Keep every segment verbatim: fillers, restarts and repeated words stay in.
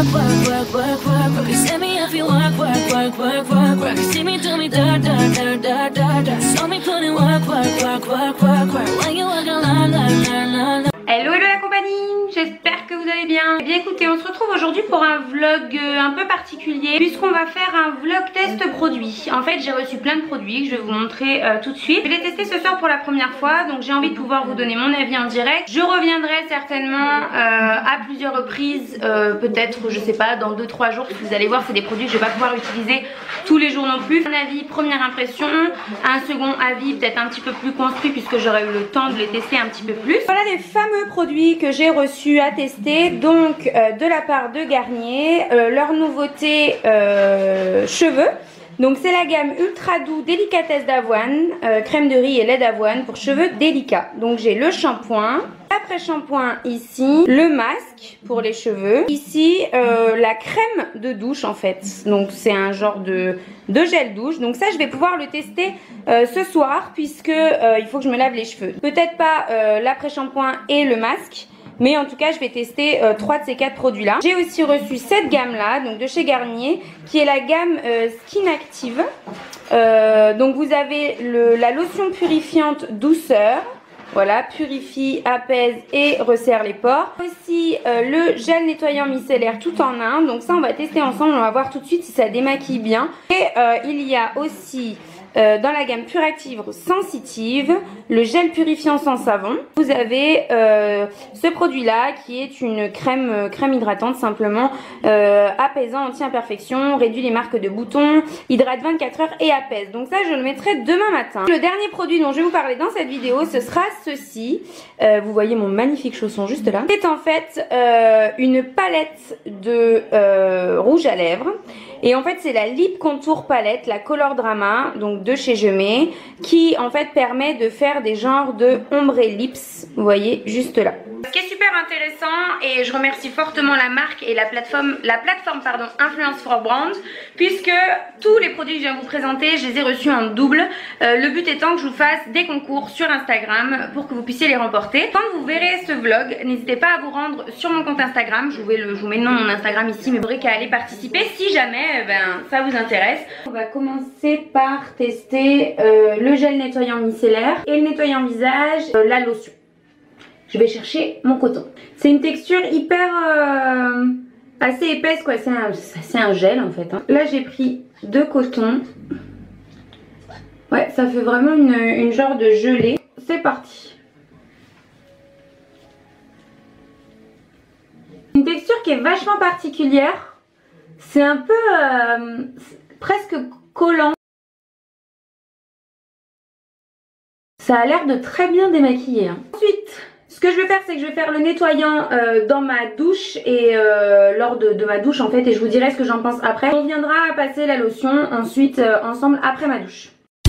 work, work, work, work, work, work. You see me if you work, work, work, work, work, work. You see me do me dirt, dirt, dirt, dirt, dirt, dirt. Saw me put in work, work, work, work, work, work. When you work, la, la, la, la, la. Hello, hello la compagnie, j'espère que vous allez bien. Eh bien écoutez, on se retrouve aujourd'hui pour un vlog un peu particulier puisqu'on va faire un vlog test produit. En fait j'ai reçu plein de produits que je vais vous montrer euh, tout de suite. Je vais les tester ce soir pour la première fois, donc j'ai envie de pouvoir vous donner mon avis en direct. Je reviendrai certainement euh, à plusieurs reprises, euh, peut-être je sais pas dans deux trois jours. Vous allez voir, c'est des produits que je vais pas pouvoir utiliser tous les jours non plus. Un avis, première impression, un second avis peut-être un petit peu plus construit puisque j'aurais eu le temps de les tester un petit peu plus. Voilà les fameux produits que j'ai reçus à tester, donc euh, de la part de Garnier, euh, leur nouveauté euh, cheveux. Donc c'est la gamme ultra doux délicatesse d'avoine, euh, crème de riz et lait d'avoine pour cheveux délicats. Donc j'ai le shampoing, l'après-shampoing ici, le masque pour les cheveux, ici euh, la crème de douche en fait. Donc c'est un genre de, de gel douche. Donc ça je vais pouvoir le tester euh, ce soir puisque euh, il faut que je me lave les cheveux. Peut-être pas euh, l'après-shampoing et le masque, mais en tout cas je vais tester euh, trois de ces quatre produits là. J'ai aussi reçu cette gamme là, donc de chez Garnier, qui est la gamme euh, Skin Active. euh, Donc vous avez le, la lotion purifiante douceur. Voilà, purifie, apaise et resserre les pores. Aussi euh, le gel nettoyant micellaire tout en un. Donc ça on va tester ensemble, on va voir tout de suite si ça démaquille bien. Et euh, il y a aussi Euh, dans la gamme Puractive Sensitive, le gel purifiant sans savon. Vous avez euh, ce produit là qui est une crème, euh, crème hydratante simplement, euh, apaisant, anti-imperfection, réduit les marques de boutons, hydrate vingt-quatre heures et apaise. Donc ça je le mettrai demain matin. Le dernier produit dont je vais vous parler dans cette vidéo, ce sera ceci. Euh, vous voyez mon magnifique chausson juste là. C'est en fait euh, une palette de euh, rouge à lèvres. Et en fait c'est la Lip Contour Palette, la Color Drama, donc de chez Gemay, qui en fait permet de faire des genres de ombre et lips, vous voyez juste là. Ce qui est super intéressant, et je remercie fortement la marque et la plateforme, la plateforme pardon, Influence for Brand, puisque tous les produits que je viens vous présenter, je les ai reçus en double. Euh, le but étant que je vous fasse des concours sur Instagram pour que vous puissiez les remporter. Quand vous verrez ce vlog, n'hésitez pas à vous rendre sur mon compte Instagram. Je vous, mets le, je vous mets le nom de mon Instagram ici, mais vous n'aurez qu'à aller participer si jamais ben, ça vous intéresse. On va commencer par tester euh, le gel nettoyant micellaire et le nettoyant visage, euh, la lotion. Je vais chercher mon coton. C'est une texture hyper euh, assez épaisse quoi, c'est un, un gel en fait. Hein. Là j'ai pris deux cotons. Ouais, ça fait vraiment une, une genre de gelée. C'est parti. Une texture qui est vachement particulière. C'est un peu euh, presque collant. Ça a l'air de très bien démaquiller. Hein. Ensuite, ce que je vais faire, c'est que je vais faire le nettoyant euh, dans ma douche et euh, lors de, de ma douche en fait, et je vous dirai ce que j'en pense après. On viendra passer la lotion ensuite euh, ensemble après ma douche.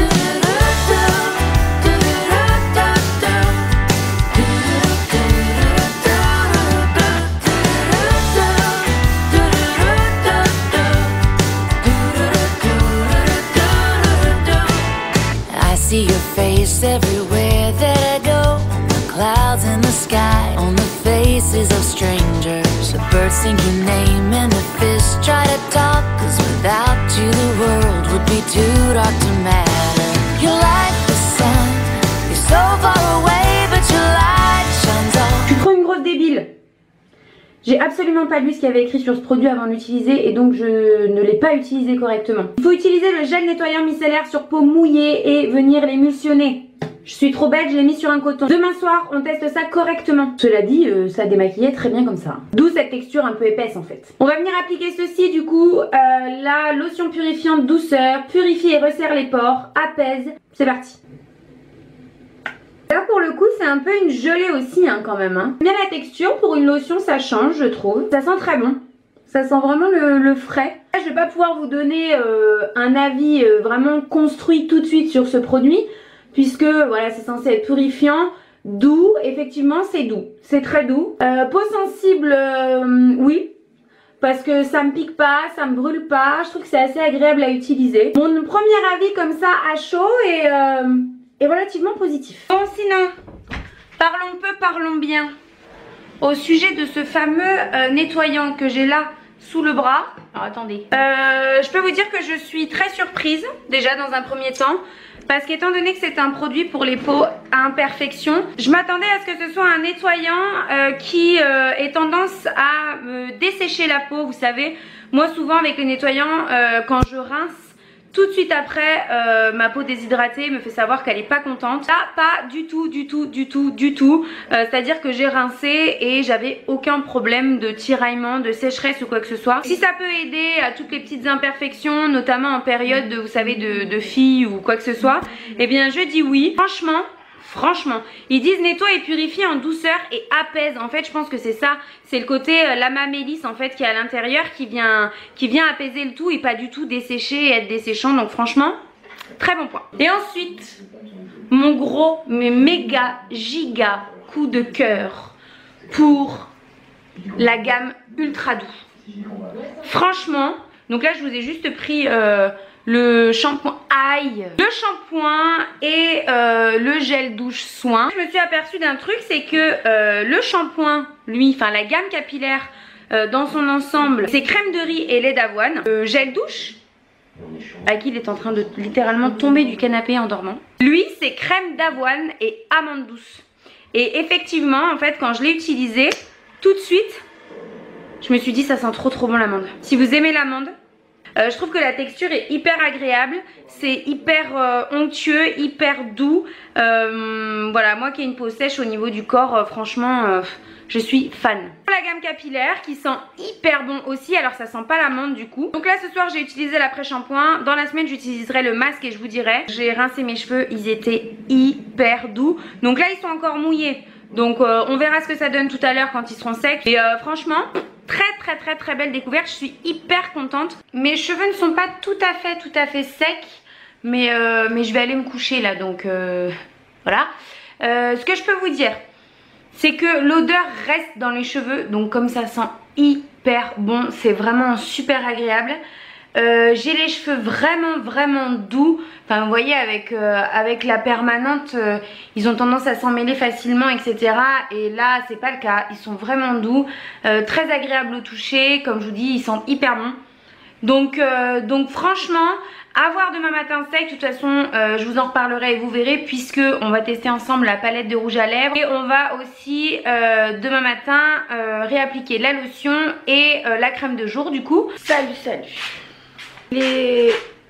I see your face everywhere that I go. Clouds in the sky, on the faces of strangers. The birds sing your name and the fish try to talk. Cause without you the world would be too dark to matter. You're like the sun, you're so far away but your light shines on. Je suis trop une grosse débile. J'ai absolument pas lu ce qu'il y avait écrit sur ce produit avant de l'utiliser et donc je ne l'ai pas utilisé correctement. Il faut utiliser le gel nettoyant micellaire sur peau mouillée et venir l'émulsionner. Je suis trop bête, je l'ai mis sur un coton. Demain soir, on teste ça correctement. Cela dit, euh, ça démaquillait très bien comme ça. D'où cette texture un peu épaisse en fait. On va venir appliquer ceci du coup. Euh, la lotion purifiante douceur, purifie et resserre les pores, apaise. C'est parti. Là pour le coup c'est un peu une gelée aussi hein, quand même hein. Bien la texture, pour une lotion ça change je trouve. Ça sent très bon. Ça sent vraiment le, le frais. Là, je vais pas pouvoir vous donner euh, un avis euh, vraiment construit tout de suite sur ce produit. Puisque voilà c'est censé être purifiant, doux, effectivement c'est doux, c'est très doux. Euh, peau sensible, euh, oui, parce que ça me pique pas, ça me brûle pas, je trouve que c'est assez agréable à utiliser. Mon premier avis comme ça à chaud est, euh, est relativement positif. Bon sinon, parlons peu, parlons bien. Au sujet de ce fameux euh, nettoyant que j'ai là sous le bras. Alors attendez. Euh, je peux vous dire que je suis très surprise déjà dans un premier temps. Parce qu'étant donné que c'est un produit pour les peaux à imperfection, je m'attendais à ce que ce soit un nettoyant euh, qui euh, ait tendance à euh, dessécher la peau. Vous savez, moi souvent avec les nettoyants, euh, quand je rince, tout de suite après, euh, ma peau déshydratée me fait savoir qu'elle est pas contente. Là, pas du tout, du tout, du tout, du tout. Euh, C'est-à-dire que j'ai rincé et j'avais aucun problème de tiraillement, de sécheresse ou quoi que ce soit. Si ça peut aider à toutes les petites imperfections, notamment en période, de, vous savez, de, de filles ou quoi que ce soit, eh bien je dis oui. Franchement, franchement, ils disent nettoie et purifie en douceur et apaise. En fait, je pense que c'est ça. C'est le côté euh, lama mélisse en fait qui est à l'intérieur qui vient, qui vient apaiser le tout et pas du tout dessécher et être desséchant. Donc franchement, très bon point. Et ensuite, mon gros, mais méga, giga coup de cœur pour la gamme Ultra Doux. Franchement, donc là je vous ai juste pris... Euh, le shampoing aïe, le shampoing et euh, le gel douche soin. Je me suis aperçue d'un truc, c'est que euh, le shampoing, lui, enfin la gamme capillaire euh, dans son ensemble, c'est crème de riz et lait d'avoine. Le gel douche, Akil est en train de littéralement tomber du canapé en dormant. Lui, c'est crème d'avoine et amande douce. Et effectivement, en fait, quand je l'ai utilisé, tout de suite, je me suis dit ça sent trop trop bon l'amande. Si vous aimez l'amande, Euh, je trouve que la texture est hyper agréable, c'est hyper euh, onctueux, hyper doux. Euh, voilà, moi qui ai une peau sèche au niveau du corps, euh, franchement, euh, je suis fan. La gamme capillaire qui sent hyper bon aussi, alors ça sent pas l'amande du coup. Donc là ce soir j'ai utilisé l'après-shampoing, dans la semaine j'utiliserai le masque et je vous dirai. J'ai rincé mes cheveux, ils étaient hyper doux. Donc là ils sont encore mouillés. Donc euh, on verra ce que ça donne tout à l'heure quand ils seront secs. Et euh, franchement, très très très très belle découverte. Je suis hyper contente. Mes cheveux ne sont pas tout à fait tout à fait secs. Mais, euh, mais je vais aller me coucher là. Donc euh, voilà. Euh, ce que je peux vous dire, c'est que l'odeur reste dans les cheveux. Donc comme ça sent hyper bon. C'est vraiment super agréable. Euh, j'ai les cheveux vraiment vraiment doux. Enfin vous voyez avec, euh, avec la permanente euh, ils ont tendance à s'en mêler facilement, etc. Et là c'est pas le cas, ils sont vraiment doux, euh, très agréables au toucher. Comme je vous dis, ils sentent hyper bon. Donc, euh, donc franchement, à voir demain matin sec. De toute façon euh, je vous en reparlerai et vous verrez, puisque on va tester ensemble la palette de rouge à lèvres. Et on va aussi euh, demain matin euh, réappliquer la lotion et euh, la crème de jour du coup. Salut salut. Il est,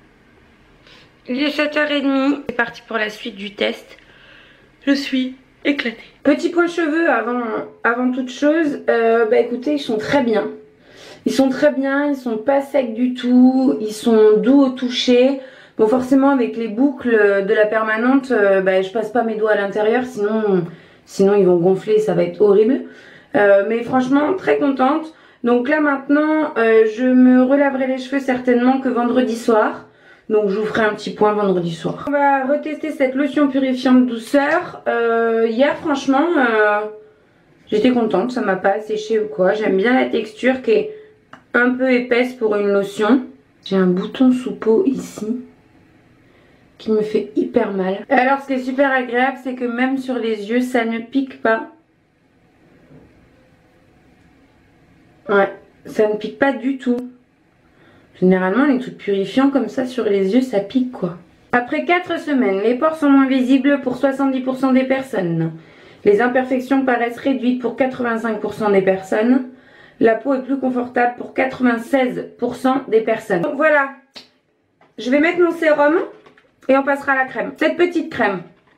il est sept heures trente, c'est parti pour la suite du test. Je suis éclatée. Petit point cheveux avant, avant toute chose, euh, bah écoutez, ils sont très bien. Ils sont très bien, ils sont pas secs du tout, ils sont doux au toucher. Bon forcément avec les boucles de la permanente, euh, bah, je passe pas mes doigts à l'intérieur, sinon, sinon ils vont gonfler, ça va être horrible. Euh, mais franchement très contente. Donc là maintenant, euh, je me relaverai les cheveux certainement que vendredi soir. Donc je vous ferai un petit point vendredi soir. On va retester cette lotion purifiante douceur. Euh, hier franchement, euh, j'étais contente, ça m'a pas séché ou quoi. J'aime bien la texture qui est un peu épaisse pour une lotion. J'ai un bouton sous peau ici qui me fait hyper mal. Alors ce qui est super agréable, c'est que même sur les yeux, ça ne pique pas. Ouais, ça ne pique pas du tout. Généralement les trucs purifiants comme ça sur les yeux, ça pique quoi. Après quatre semaines, les pores sont moins visibles pour soixante-dix pour cent des personnes. Les imperfections paraissent réduites pour quatre-vingt-cinq pour cent des personnes. La peau est plus confortable pour quatre-vingt-seize pour cent des personnes. Donc voilà, je vais mettre mon sérum et on passera à la crème. Cette petite crème,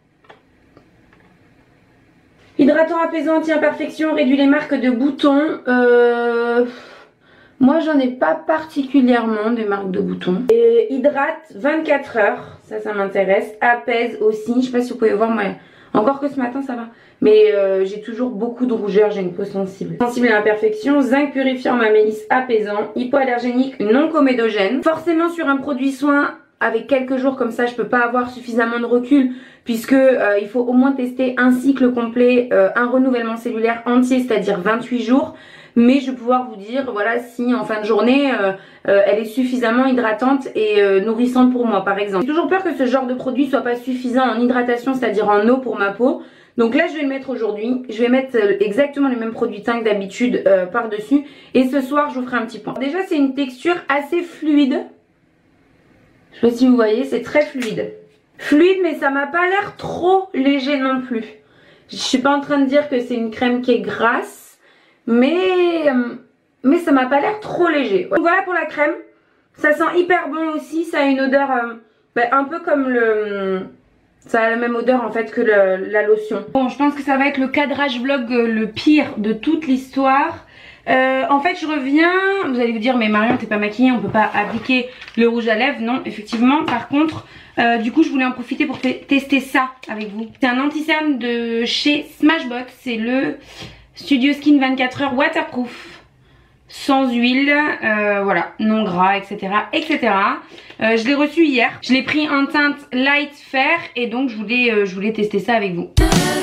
hydratant, apaisant, anti-imperfection, réduit les marques de boutons. Euh, moi j'en ai pas particulièrement des marques de boutons. Et hydrate vingt-quatre heures, ça ça m'intéresse. Apaise aussi, je sais pas si vous pouvez voir, moi encore que ce matin ça va. Mais euh, j'ai toujours beaucoup de rougeur, j'ai une peau sensible. Sensible à l'imperfection, zinc purifiant, ma mélisse apaisant, hypoallergénique, non comédogène. Forcément sur un produit soin, avec quelques jours comme ça, je peux pas avoir suffisamment de recul, puisque euh, il faut au moins tester un cycle complet, euh, un renouvellement cellulaire entier, c'est-à-dire vingt-huit jours. Mais je vais pouvoir vous dire, voilà, si en fin de journée, euh, euh, elle est suffisamment hydratante et euh, nourrissante pour moi, par exemple. J'ai toujours peur que ce genre de produit soit pas suffisant en hydratation, c'est-à-dire en eau pour ma peau. Donc là je vais le mettre aujourd'hui, je vais mettre exactement le même produit teint que d'habitude euh, par dessus. Et ce soir je vous ferai un petit point. Déjà c'est une texture assez fluide. Je sais pas si vous voyez, c'est très fluide. Fluide mais ça m'a pas l'air trop léger non plus. Je suis pas en train de dire que c'est une crème qui est grasse. Mais, mais ça m'a pas l'air trop léger. Donc voilà pour la crème. Ça sent hyper bon aussi, ça a une odeur euh, bah, un peu comme le... Ça a la même odeur en fait que le, la lotion. Bon, je pense que ça va être le cadrage vlog euh, le pire de toute l'histoire. Euh, en fait, je reviens, vous allez vous dire, mais Marion, t'es pas maquillée, on peut pas appliquer le rouge à lèvres. Non, effectivement, par contre, euh, du coup, je voulais en profiter pour tester ça avec vous. C'est un anti-cerne de chez Smashbox, c'est le Studio Skin vingt-quatre heures Waterproof. Sans huile, euh, voilà, non gras, et cetera, et cetera. Euh, je l'ai reçu hier. Je l'ai pris en teinte light fair et donc je voulais, euh, je voulais tester ça avec vous.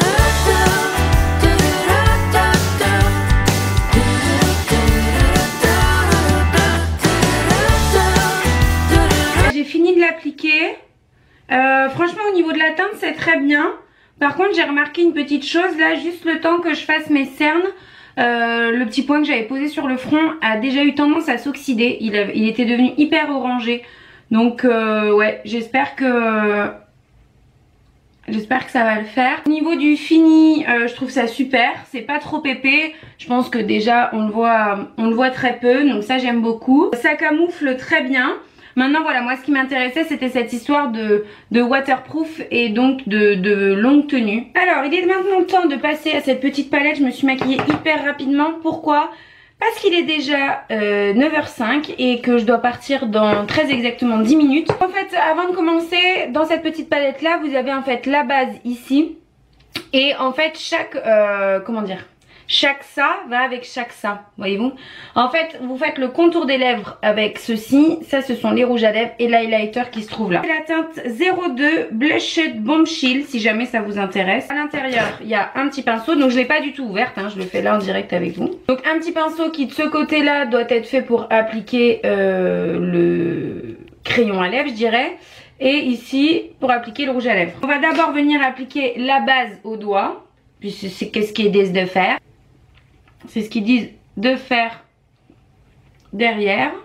J'ai fini de l'appliquer. Euh, franchement, au niveau de la teinte, c'est très bien. Par contre, j'ai remarqué une petite chose là, juste le temps que je fasse mes cernes. Euh, le petit point que j'avais posé sur le front a déjà eu tendance à s'oxyder. Il, il était devenu hyper orangé. Donc euh, ouais, j'espère que j'espère que ça va le faire. Au niveau du fini, euh, je trouve ça super. C'est pas trop épais. Je pense que déjà on le voit, on le voit très peu. Donc ça j'aime beaucoup. Ça camoufle très bien. Maintenant voilà, moi ce qui m'intéressait c'était cette histoire de, de waterproof et donc de, de longue tenue. Alors il est maintenant temps de passer à cette petite palette. Je me suis maquillée hyper rapidement. Pourquoi? Parce qu'il est déjà euh, neuf heures cinq et que je dois partir dans très exactement dix minutes. En fait avant de commencer, dans cette petite palette là vous avez en fait la base ici. Et en fait chaque, euh, comment dire, chaque ça va avec chaque ça, voyez-vous. En fait, vous faites le contour des lèvres avec ceci. Ça, ce sont les rouges à lèvres et l'highlighter qui se trouve là. C'est la teinte zéro deux Blushed Bombshell, si jamais ça vous intéresse. À l'intérieur, il y a un petit pinceau. Donc, je ne l'ai pas du tout ouverte, hein, je le fais là en direct avec vous. Donc, un petit pinceau qui, de ce côté-là, doit être fait pour appliquer euh, le crayon à lèvres, je dirais. Et ici, pour appliquer le rouge à lèvres. On va d'abord venir appliquer la base au doigt, puisque c'est ce qu'ils disent de faire. C'est ce qu'ils disent de faire derrière.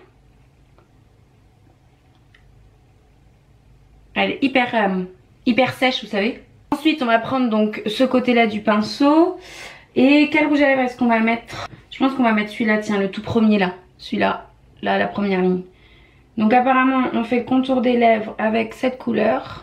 Elle est hyper, euh, hyper sèche, vous savez. Ensuite, on va prendre donc ce côté-là du pinceau. Et quel rouge à lèvres est-ce qu'on va mettre? Je pense qu'on va mettre celui-là, tiens, le tout premier là. Celui-là, là, la première ligne. Donc apparemment, on fait le contour des lèvres avec cette couleur.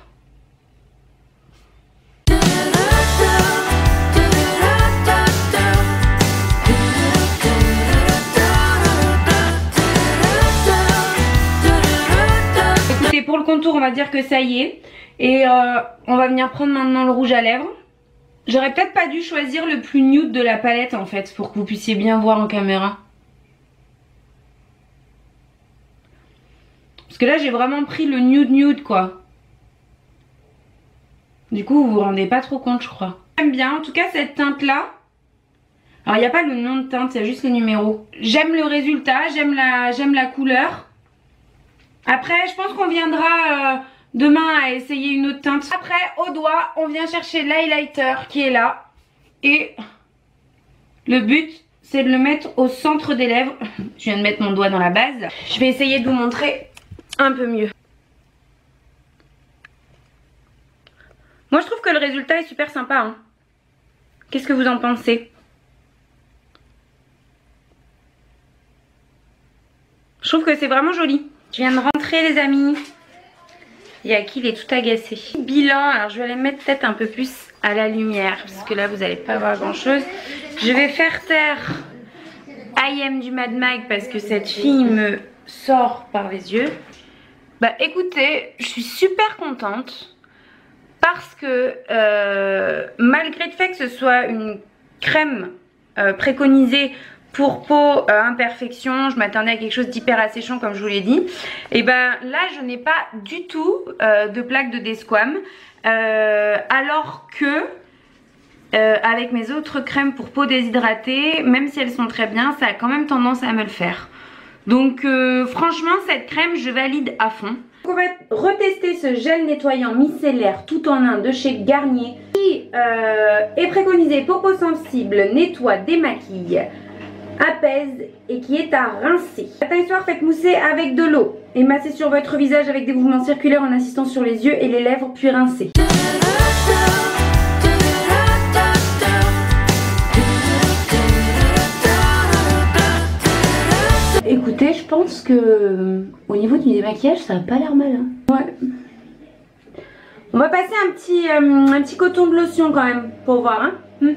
Pour le contour on va dire que ça y est. Et euh, on va venir prendre maintenant le rouge à lèvres. J'aurais peut-être pas dû choisir le plus nude de la palette en fait, pour que vous puissiez bien voir en caméra. Parce que là j'ai vraiment pris le nude nude quoi. Du coup vous vous rendez pas trop compte je crois. J'aime bien en tout cas cette teinte là. Alors il n'y a pas le nom de teinte, il y a juste les numéros. J'aime le résultat, j'aime la, j'aime la couleur. Après, je pense qu'on viendra euh, demain à essayer une autre teinte. Après, au doigt, on vient chercher l'highlighter qui est là. Et le but, c'est de le mettre au centre des lèvres. Je viens de mettre mon doigt dans la base. Je vais essayer de vous montrer un peu mieux. Moi, je trouve que le résultat est super sympa. Hein. Qu'est-ce que vous en pensez? Je trouve que c'est vraiment joli. Je viens de rentrer les amis. Il y a qui il est tout agacé. Bilan, alors je vais aller mettre peut-être un peu plus à la lumière parce que là vous n'allez pas voir grand chose. Je vais faire taire I am du Mad Mag parce que cette fille me sort par les yeux. Bah écoutez, je suis super contente parce que euh, malgré le fait que ce soit une crème euh, préconisée pour peau euh, imperfection, je m'attendais à quelque chose d'hyper asséchant comme je vous l'ai dit. Et ben là je n'ai pas du tout euh, de plaque de desquam. Euh, alors que euh, avec mes autres crèmes pour peau déshydratée, même si elles sont très bien, ça a quand même tendance à me le faire. Donc euh, franchement cette crème je valide à fond. On va retester ce gel nettoyant micellaire tout en un de chez Garnier. qui euh, est préconisé pour peau sensible, nettoie, démaquille, apaise et qui est à rincer. Matin et soir, faites mousser avec de l'eau et massez sur votre visage avec des mouvements circulaires en insistant sur les yeux et les lèvres puis rincez. Écoutez, je pense que au niveau du démaquillage, ça a pas l'air mal. Hein. Ouais. On va passer un petit, euh, un petit coton de lotion quand même pour voir. Hein. Hmm.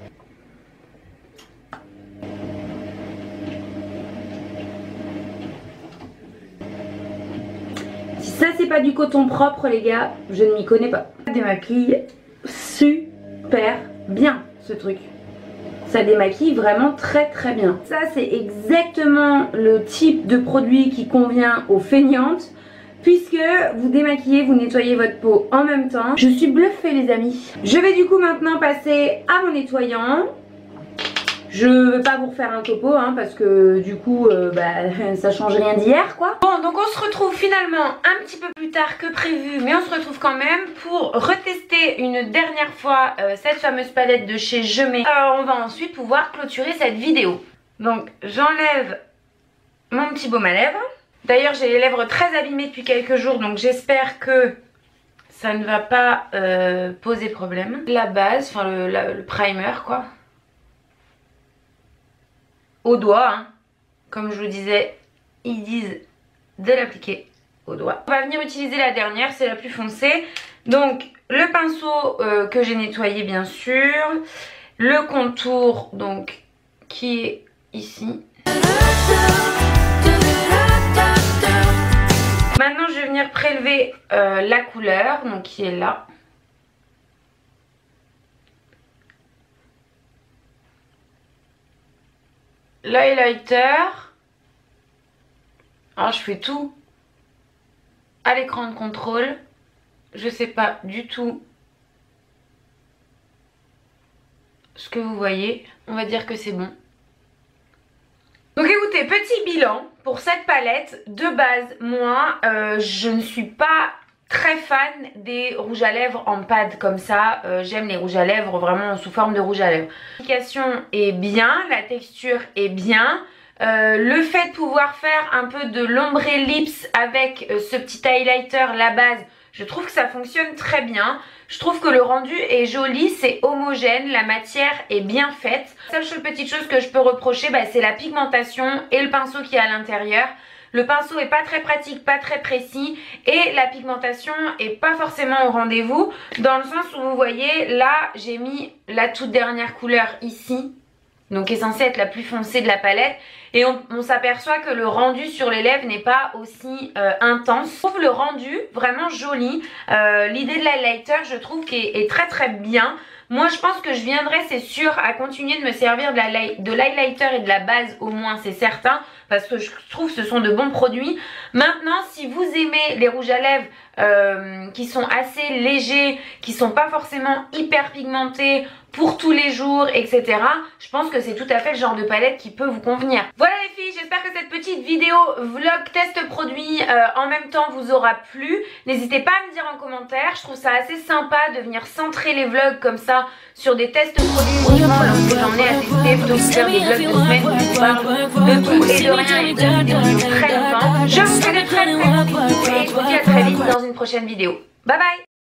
Si ça c'est pas du coton propre les gars, je ne m'y connais pas. Ça démaquille super bien ce truc. Ça démaquille vraiment très très bien. Ça c'est exactement le type de produit qui convient aux feignantes, puisque vous démaquillez, vous nettoyez votre peau en même temps. Je suis bluffée les amis. Je vais du coup maintenant passer à mon nettoyant. Je ne vais pas vous refaire un topo hein, parce que du coup euh, bah, ça change rien d'hier quoi. Bon donc on se retrouve finalement un petit peu plus tard que prévu, mais on se retrouve quand même pour retester une dernière fois euh, cette fameuse palette de chez Je Mets. Euh, on va ensuite pouvoir clôturer cette vidéo. Donc j'enlève mon petit baume à lèvres. D'ailleurs j'ai les lèvres très abîmées depuis quelques jours, donc j'espère que ça ne va pas euh, poser problème. La base, enfin le, la, le primer quoi. Au doigt, hein. Comme je vous disais, ils disent de l'appliquer au doigt. On va venir utiliser la dernière, c'est la plus foncée. Donc le pinceau euh, que j'ai nettoyé bien sûr, le contour donc qui est ici. Maintenant je vais venir prélever euh, la couleur donc qui est là. L'highlighter. Alors je fais tout à l'écran de contrôle. Je sais pas du tout ce que vous voyez. On va dire que c'est bon. Donc écoutez, petit bilan pour cette palette. De base, moi, euh, je ne suis pas très fan des rouges à lèvres en pad comme ça. Euh, J'aime les rouges à lèvres vraiment sous forme de rouge à lèvres. L'application est bien, la texture est bien. Euh, le fait de pouvoir faire un peu de l'ombré lips avec euh, ce petit highlighter, la base, je trouve que ça fonctionne très bien. Je trouve que le rendu est joli, c'est homogène, la matière est bien faite. La seule petite chose que je peux reprocher, bah, c'est la pigmentation et le pinceau qui est à l'intérieur. Le pinceau est pas très pratique, pas très précis et la pigmentation est pas forcément au rendez-vous, dans le sens où vous voyez là j'ai mis la toute dernière couleur ici, donc qui est censée être la plus foncée de la palette, et on, on s'aperçoit que le rendu sur les lèvres n'est pas aussi euh, intense. Je trouve le rendu vraiment joli. Euh, l'idée de l'highlighter je trouve qu'il est, est très très bien. Moi je pense que je viendrai, c'est sûr, à continuer de me servir de l'highlighter et de la base au moins, c'est certain, parce que je trouve que ce sont de bons produits. Maintenant, si vous aimez les rouges à lèvres euh, qui sont assez légers, qui sont pas forcément hyper pigmentés pour tous les jours, et cetera, je pense que c'est tout à fait le genre de palette qui peut vous convenir. Voilà les filles, j'espère que cette petite vidéo vlog test produit euh, en même temps vous aura plu. N'hésitez pas à me dire en commentaire, je trouve ça assez sympa de venir centrer les vlogs comme ça sur des tests produits uniquement lorsque j'en ai à tester, plutôt que de faire des vlogs de semaines où je parle de tout et de rien et de vidéos très longtemps. Je vous fais de très très gros bisous et je vous dis à très vite dans une prochaine vidéo. Bye bye.